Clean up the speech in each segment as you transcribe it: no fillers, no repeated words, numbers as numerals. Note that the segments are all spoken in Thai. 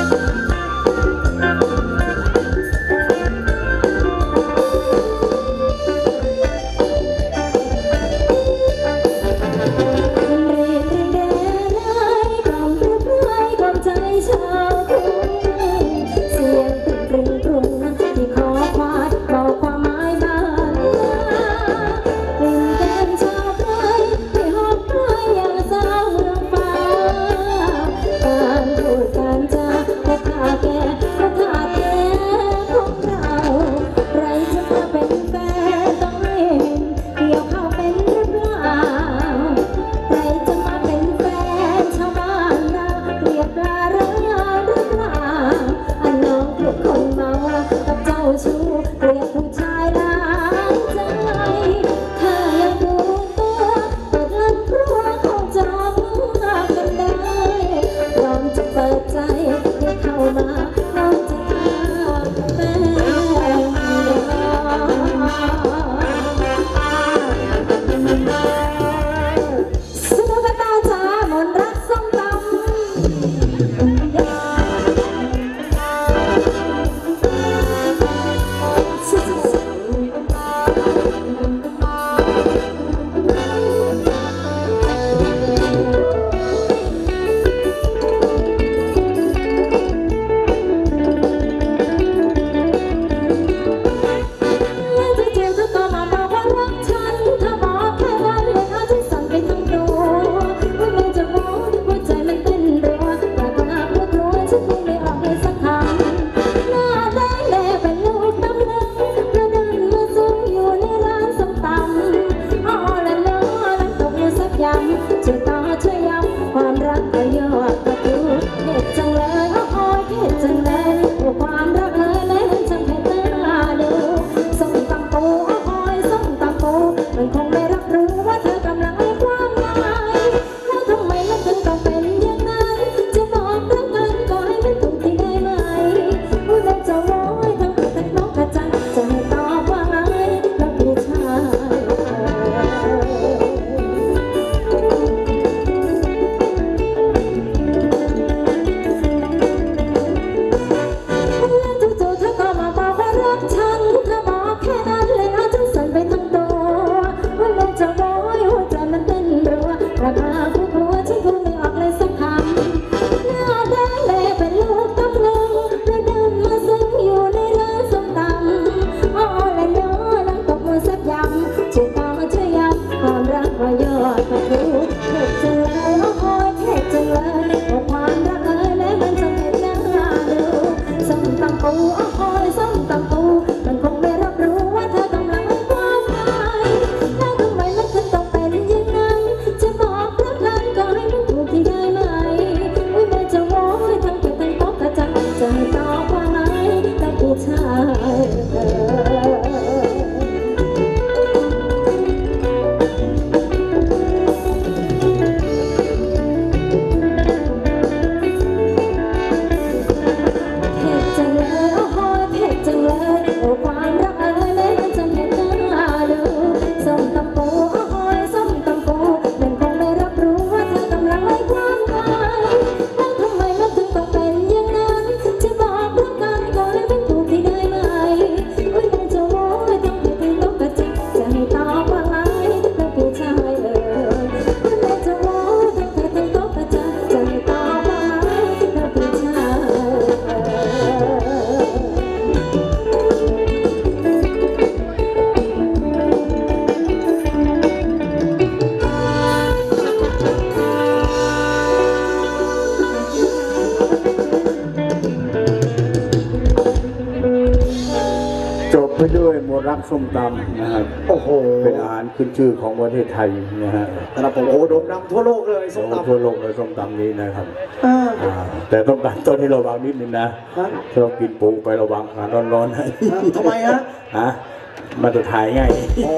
ไปด้วยโมรักส้มตำนะครับโอ้โหเป็นอาหารขึ้นชื่อของประเทศไทยนะฮะครับผมโอ้โด่งดังทั่วโลกเลยส้มตำทั่วโลกเลยส้มตำนี้นะครับแต่ต้องการต้นให้ระวังนิดนึงนะถ้าเรากินปูไประวังอาหารร้อนๆทำไมฮะมันจะถ่ายง่าย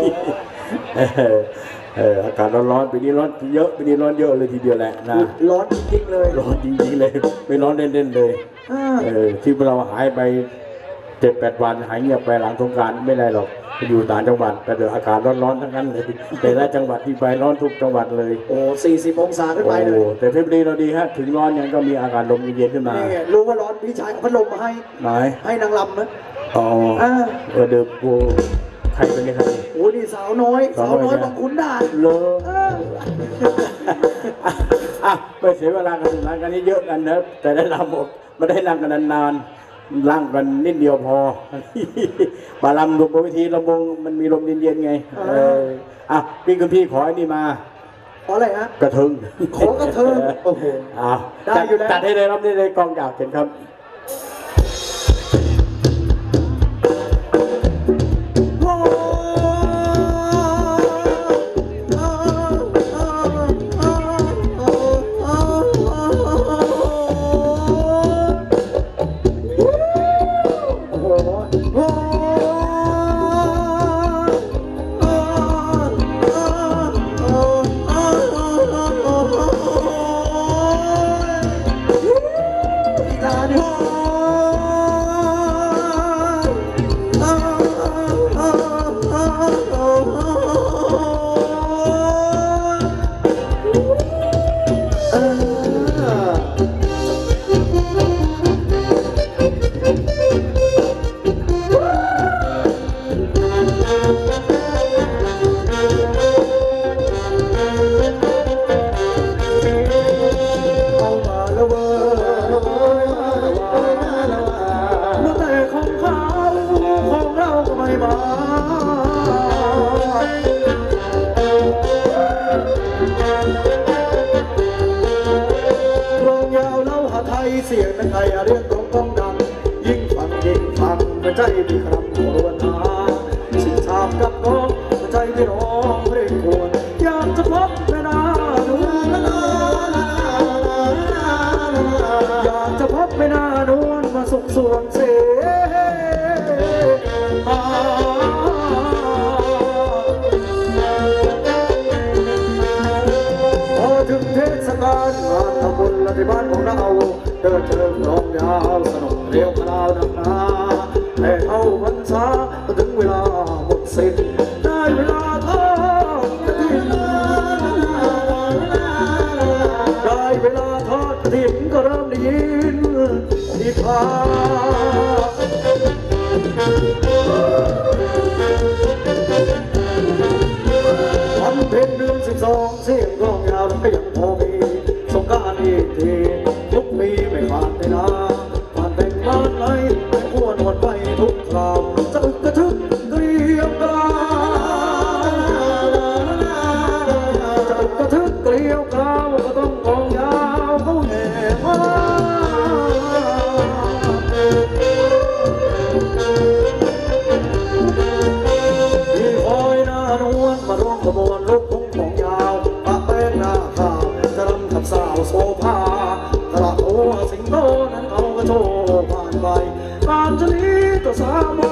อากาศร้อนปีนี้ร้อนเยอะปีนี้ร้อนเยอะเลยทีเดียวแหละนะร้อนจริงๆเลยร้อนจริงๆเลยไม่ร้อนเล่นๆเลยที่เราหายไป7-8 วันหายเงียบไปหลังสงกรานต์ไม่ได้หรอกอยู่ต่างจังหวัดแต่เดี๋ยวอากาศร้อนๆทั้งนั้นเลยแต่ละจังหวัดที่ไปร้อนทุกจังหวัดเลยโอ้40 องศาขึ้นไปเลยโอ้แต่เพชรบุรีเราดีฮะถึงร้อนยังก็มีอากาศลมเย็นๆขึ้นมานี่รู้ว่าร้อนพี่ชายเอาพัดลมมาให้ไหนให้นางลำนะอ๋ออ่าเดี๋ยวกูใครเป็นยังไงโอ้นี่สาวน้อยสาวน้อยบางขุนด่านเลอ่ะไม่เสียเวลากันนะกันนี้เยอะกันนะแต่ได้ลำหมดไม่ได้นั่งกันนานๆนั่งกันนิดเดียวพอ บาลำลมบนเวทีลำวงมันมีลมเย็นๆไงอ่ะพี่คุณพี่ขอไอ้นี่มาขออะไรฮะกระเทิงขอกระเทิงโอ้โหอ้าวได้อยู่แล้วจัดให้เลยรับได้เลยกองอยากเห็นครับเสียงเป็นไทยเรียกร้องก้องดังยิ่งฟังหัวใจมีคำโครวนาสิ่งชามกับน้องหัวใจที่ร้องเรียกควรอยากจะพบแม่นาดูอยากจะพบแม่นานวลมาสุขสวงเสพอถึงเทศกาลงานทำบุญและที่บ้านของเราเดินเชิงร้องยาวสนุกเรียวคราวดังนาแต่เข้าพรรษาถึงเวลาหมดสิ้นได้เวลาทอดกฐินได้เวลาทอดกฐินก็เริ่มได้ยินนิทานวันเพ็ญเดือน12เสียงร้องยาวแล้วก็ยังพอมีสงกรานต์อีกทีทุกปีไม่ขาดเลยนะผ่านแต่งบ้านไหนไม่ควรหมดไปทุกคราวจะอึกกระทึกเกรียมกราวจะอึกกระทึกเกรียมกราวก็ต้องกองยาวเขาแห่มาที่คอยหน้านวลมาร่วมขบวนลูกทุ่งของยาวปะแป้งหน้าขาวจะรำกับสาวโซภากระโถสิงโตนั้นเอากระโถผ่านไปการชลีตัวสาวใบ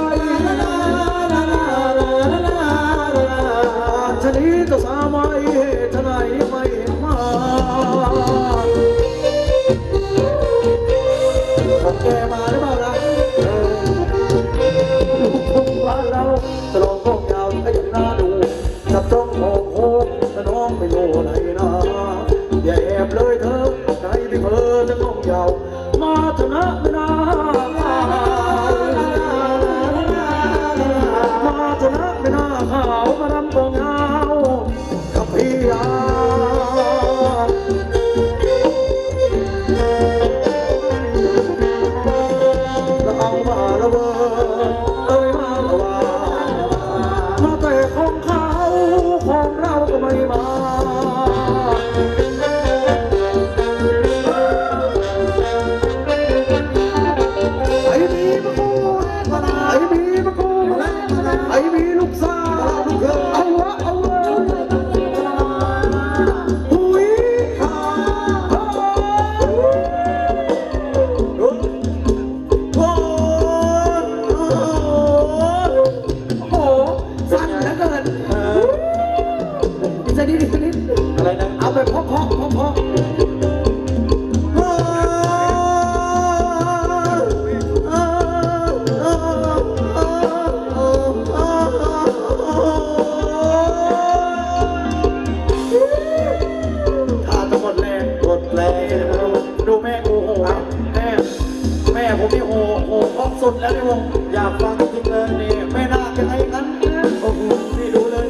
การชลีตัวสาวใบเหตุไหนไม่เห็นมาของแกมาหรือเปล่าล่ะลูกทุ่งบ้านเราจะลองกองยาวก็ยังน่าดูจับจ้องมองโค้งแต่น้องไม่รู้ไหนนะอย่าแอบเลยเธอใจพี่เพ้อจะต้องยาวมาชนะไม่นามาชนะไม่นาขาวมารำกองยาวกับพี่ยาแล้วเอามาละเวอเอ้ยมาละว่ามาแต่ของเขาของเราก็ไม่มาไอ้มีมะกูไอ้มีมะกูไอ้มีลูกสาวเอาวะเอาวะหุยฮ่าโอ้ผมนี่โหครบสุดแล้วในวงอยากฟังจริงเลยนี่แม่นาคยังไงงั้นโอ้โหนี่ดูเลยดู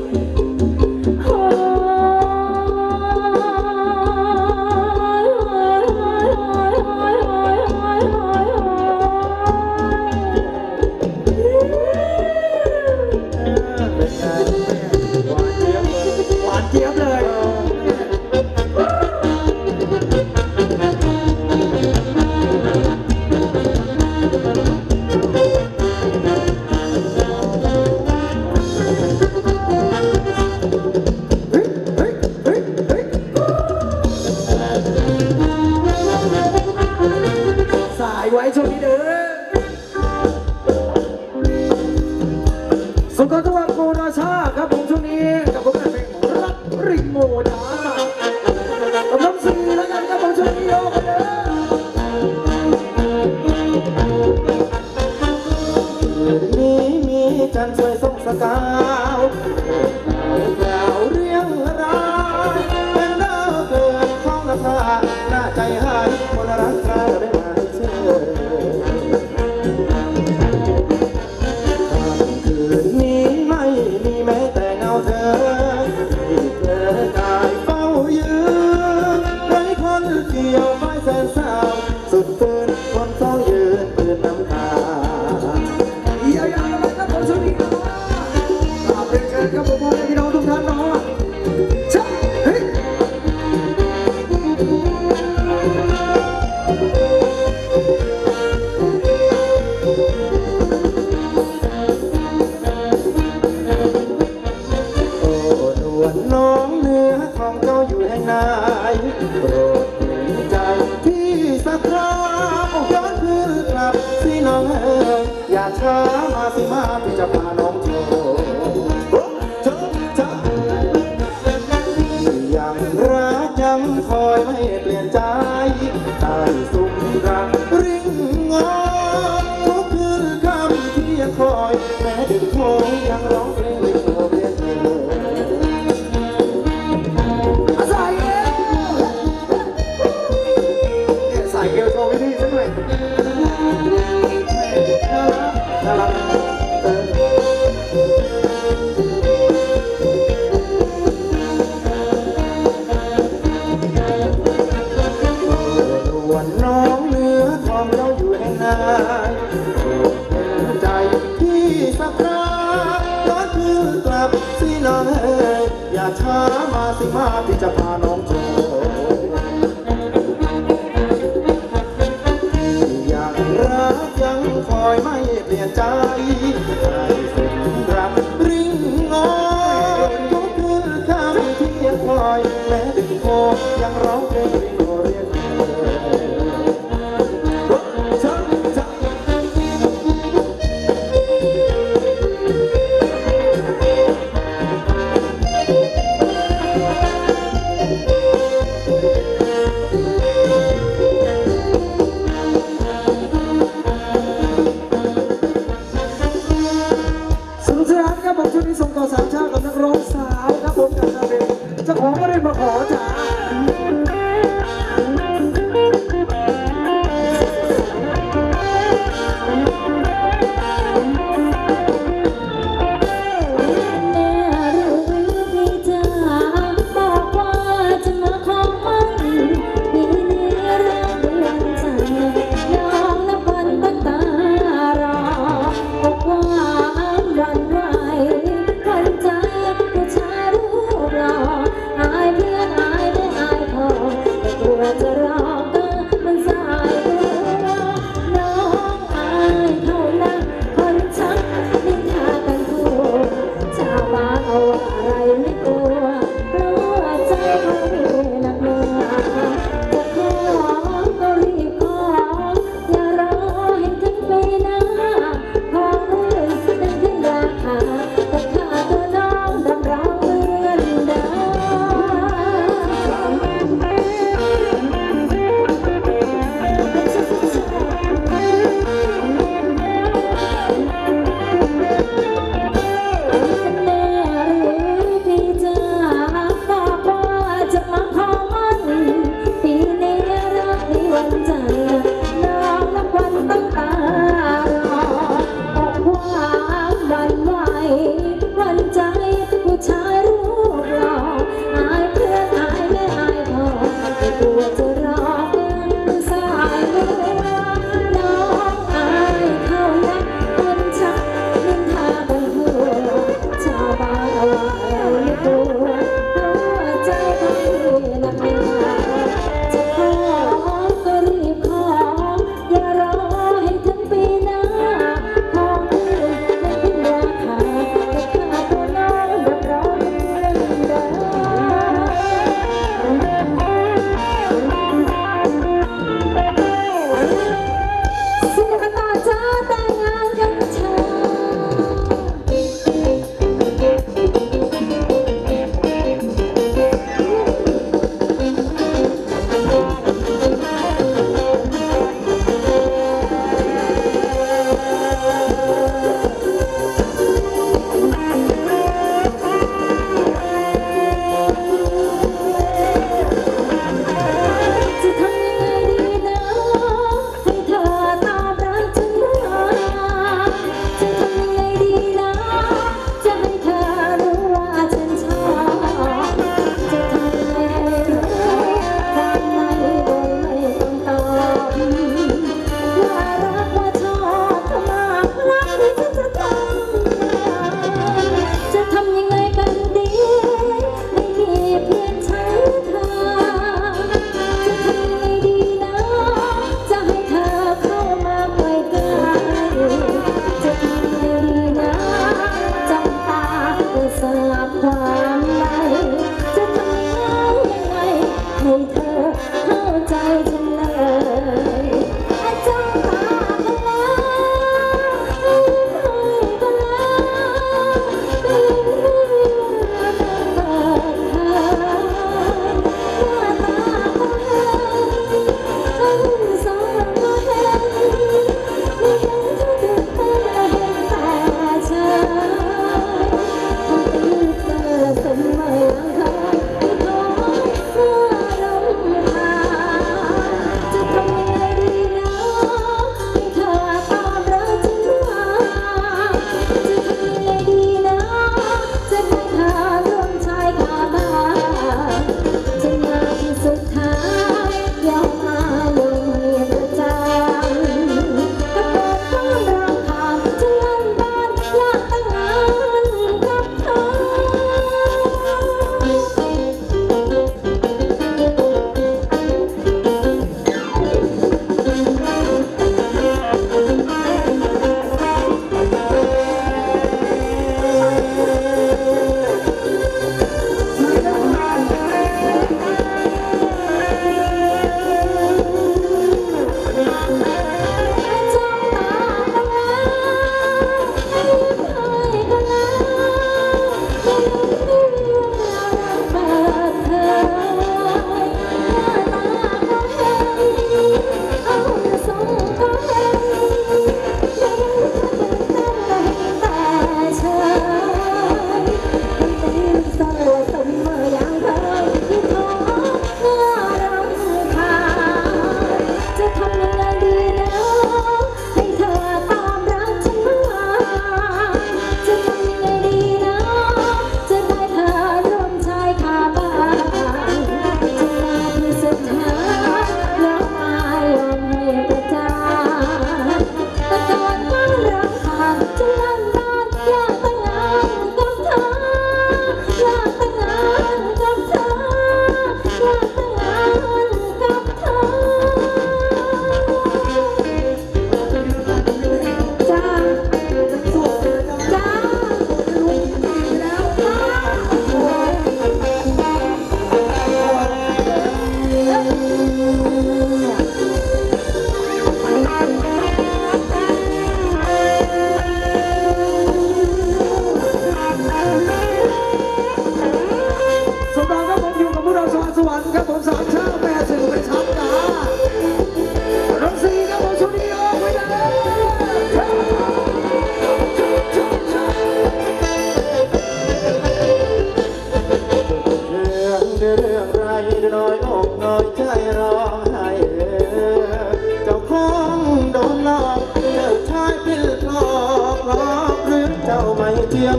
เป็นไงหวานเจี๊ยบเลยหวานเจี๊ยบเลยสายไว้ช่วงนี้เด้อสุขภาพโคราชาครับผมช่วงนี้กับผมเป็นเพลงรักริงโมดากำลังสื่อแล้วกันครับผมช่วงนี้โยกันเด้อนี้มีจันทร์สวยส่องสกาวดาวเรียงรายเป็นดาวเกิดของนภาหน้าใจหายคนรักเราได้มาเชื่อคืนนี้ไม่มีแม้แต่เงาเธอที่เธอกายเฝ้ายืนไร้คนเกี่ยวไฟแสนเศร้าสุดฝืนคนเฝ้ายืนปืนน้ำตาอย่าเลยครับผมช่วงนี้นะกราบเรียนเชิญครับผมพ่อแม่พี่น้องทุกท่านนะชักเฮ้ยน้องเนื้อของเจ้าอยู่แห่งไหนโปรดเห็นใจพี่สักครั้งย้อนคืนกลับสิน้องเอ๋ยอย่าช้ามาสิมาพี่จะพาน้องโชว์ยังรักยังคอยไม่เปลี่ยนใจใต้สุมรักริงงอทุกคืนคำที่ยังคอยแม้ดึกโมงยังร้องเพลงริงโมเรียนเธอใส่เอวโชว์พี่สักหน่อยน่ารักวันน้องเนื้อทองเราอยู่แห่งไหนใจพี่สักครั้งย้อนคืนกลับสิน้องเอ๋ยอย่าช้ามาสิมาพี่จะพาน้องโชว์ยังรักยังคอยไม่เปลี่ยนใจให้สุดรักริงงอทุกคืนคำที่ยังคอยแม้ดึกโคยังร้องเพลงริงโอเรียก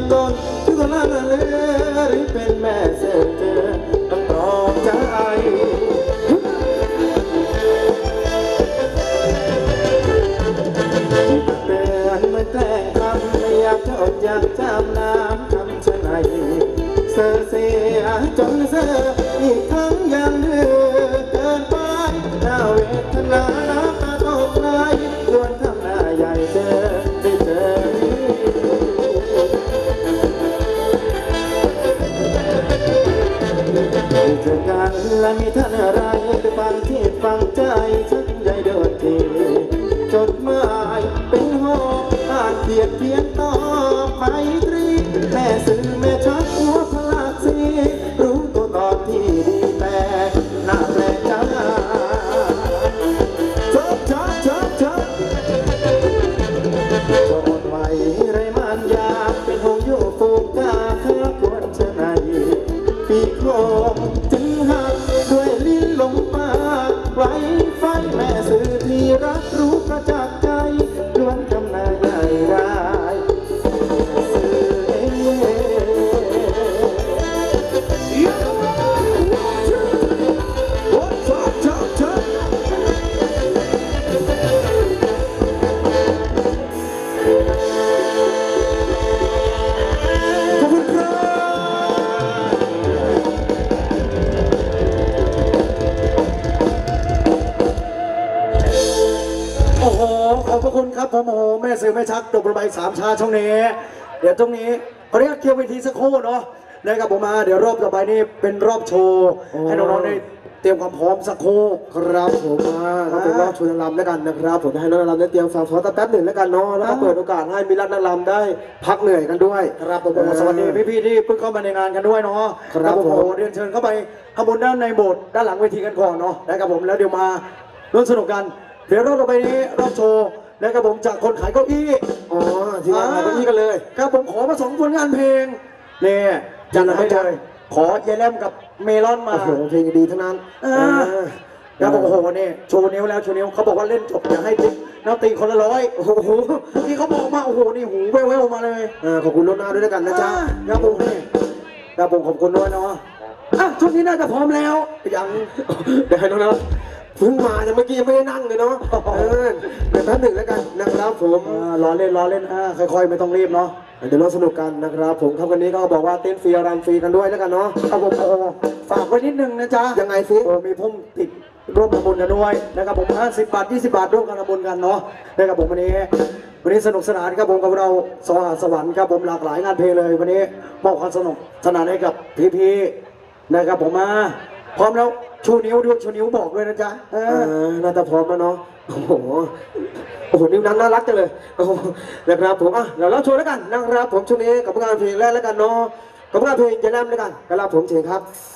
ต้นที่คนละเลือหรือเป็นแม่เสือเจอต้องตรอมใจเตือนเมื่อแกล้งทำไม่อยากจะอดอยากจำน้ำคำชะไหนเสือเสียจนเสืออีกครั้งยังเดือเกินไปน่าเวทนาน้ำตาตกไหลควรทำหน้าใหญ่เจอได้เจอเจอกันและมีท่านอะไรไปฟังที่ฟังใจฉันใหญ่เดินทีจดหมายเป็นหอบอ่านเขียนเพียงตอบไมตรีแม่สื่อแม่ชักหัวพลักสีรู้ตัวตอนที่ดีแต่หน้าแปลกใจจดไว้ไรมันยาเป็นหงอยู่ฟูกกาข้าควรจะไหนปีกโคงจึงหักด้วยลิ้นลงปากไว้ไฟแม่สื่อที่รักรู้ประจักษ์ใจล้วนกำนาใหญ่ร้ายสื่อเองโอ้โหขอบพระคุณครับผมโอ้โหแม่สื่อแม่ชักจบระบายสามชาช่องนี้เดี๋ยวตรงนี้ขออนุญาตเคลียร์เวทีสักครู่เนาะนะครับผมมาเดี๋ยวรอบต่อไปนี่เป็นรอบโชว์ให้น้องๆได้เตรียมความพร้อมสักครู่ครับผมก็เป็นรอบชวนรำแล้วกันนะครับผมให้น้องรำได้เตรียมฟังซ้อมแป๊บหนึ่งแล้วกันเนาะแล้วก็เปิดโอกาสให้มีรักนักรำได้พักเหนื่อยกันด้วยครับผมสวัสดีพี่ๆที่เพิ่งเข้ามาในงานกันด้วยเนาะครับผมเรียนเชิญเข้าไปข้างบนด้านในโบสถ์ด้านหลังเวทีกันก่อนเนาะนะครับผมแล้วเดี๋ยวมาร่วมสนุกกันเดี๋ยวรอบต่อไปนี้รอบโชว์นะครับผมจากคนขายเก้าอี้อ๋อที่ขายเก้าอี้กันเลยครับผมขอมา2 ผลงานเพลงเนี่ยจัดให้เลยขอเยลแลมกับเมลอนมาโอ้โหเพลงดีทั้งนั้นครับผมโอ้โหนี่โชว์นิ้วแล้วโชว์นิ้วเขาบอกว่าเล่นจบอยากให้ติ๊กนักตีคนละ100โอ้โหเมื่อกี้เขาบอกมาโอ้โหนี่หูแว่วๆมาเลยขอบคุณล่วงหน้าด้วยกันนะจ๊ะครับผมนี่ครับผมขอบคุณด้วยเนาะช่วงนี้น่าจะพร้อมแล้วยังเดี๋ยวให้น้องเพิ่งมาแต่เมื่อกี้ยังไม่ได้นั่งเลยเนาะเดี๋ยวแป๊บหนึ่งแล้วกันนะครับผมล้อเล่นค่อยๆไม่ต้องรีบเนาะเดี๋ยวเราสนุกกันนะครับผมครับวันนี้ก็บอกว่าเต้นฟรีรำฟรีกันด้วยแล้วกันเนาะครับผมฝากไว้นิดนึงนะจ๊ะยังไงซิมีพุ่มติดร่วมทำบุญกันด้วยนะครับผม50 บาท20 บาทร่วมกันทำบุญกันเนาะนะครับผมวันนี้สนุกสนานครับผมกับเราสวรรค์ครับผมหลากหลายงานเพลงเลยวันนี้มอบความสนุกสนานให้กับพี่ๆนะครับผมมาพร้อมแล้วชูนิ้วด้วยชูนิ้วบอกด้วยนะจ๊ะน่าจะพร้อมแล้วเนาะโอ้โหนิ้วนั้นน่ารักจังเลยนะครับผมเดี๋ยวเราโชว์แล้วกันนะครับผมช่วงนี้กับงานเพลงแรกแล้วกันเนาะกับงานเพลงจะนำแล้วกันครับผมเชิญครับ